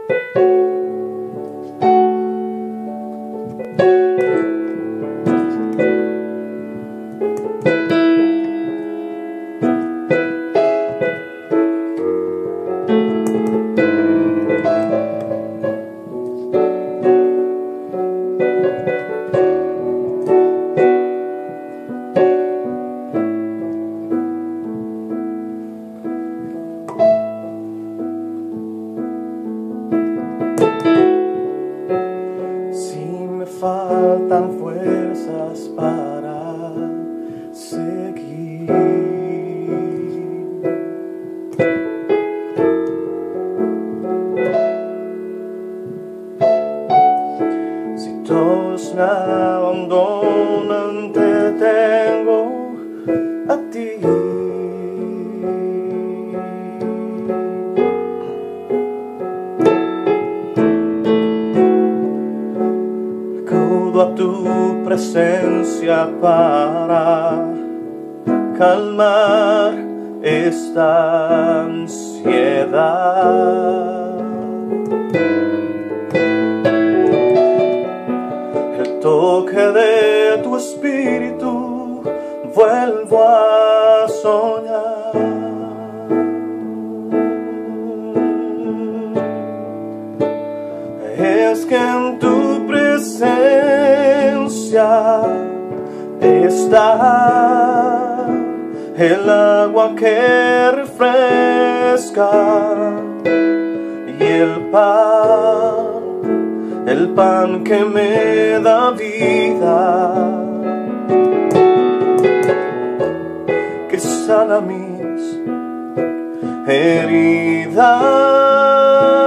Faltan fuerzas para seguir. Si todos me abandonan, te tengo a ti. A tu presencia para calmar esta ansiedad. El toque de tu espíritu vuelvo a soñar. Es que en tu presencia está el agua que refresca y el pan que me da vida, que sana mis heridas.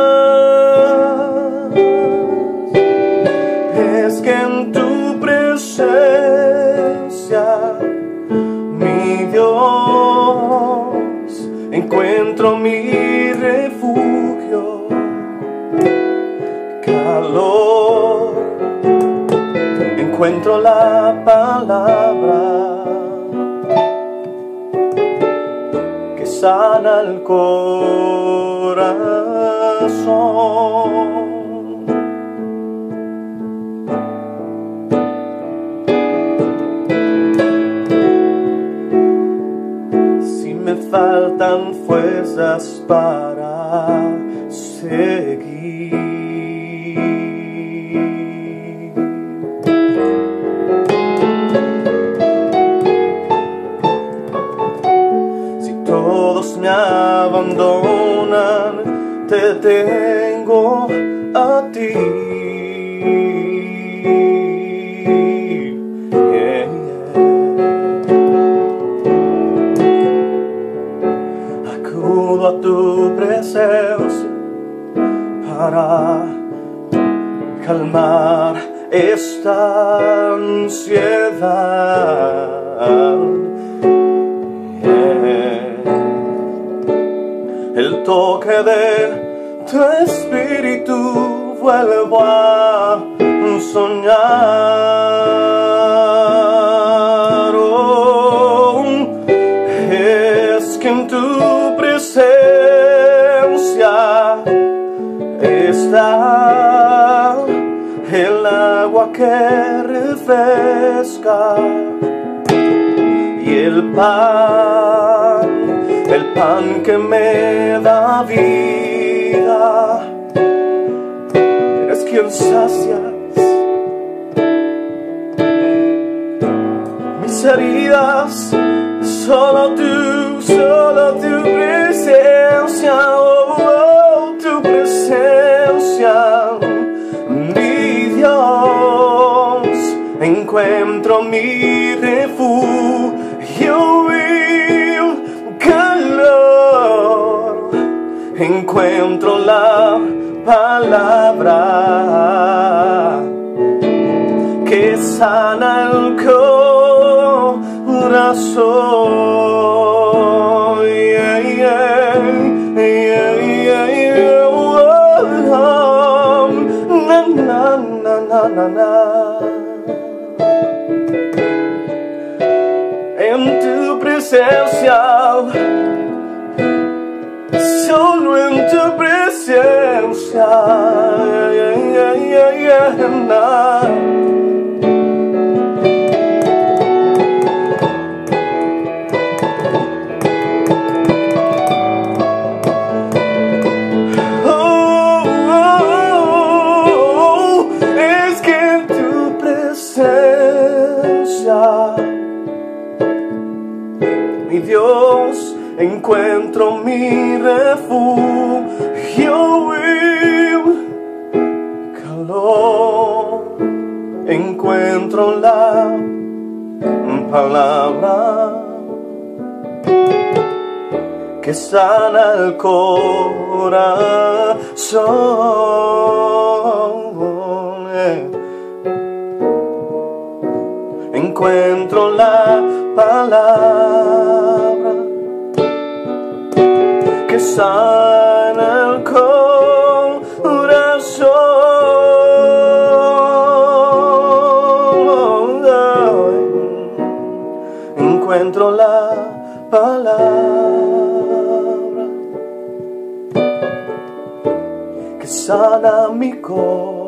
Es que en tu presencia, mi Dios, encuentro mi refugio, calor, encuentro la palabra que sana el corazón. Me faltan fuerzas para seguir. Si todos me abandonan, te tengo a ti. Acudo a tu presencia para calmar esta ansiedad. El toque de tu espíritu vuelvo a soñar. Oh, es que en tu presencia está el agua que refresca y el pan que me da vida. Eres quien sacias mis heridas, solo tu presencia, oh, tu presencia, mi Dios, encuentro mi refugio y calor, encuentro la palabra que sana el corazón. Yeah, yeah, yeah, yeah, yeah. Oh, na, na, na, na, na, na. En tu presencia, solo en tu presencia Es que en tu presencia, mi Dios, encuentro mi refugio y calor. Encuentro la palabra que sana el corazón. Encuentro la palabra que sana el corazón. Encuentro la palabra que sana mi corazón.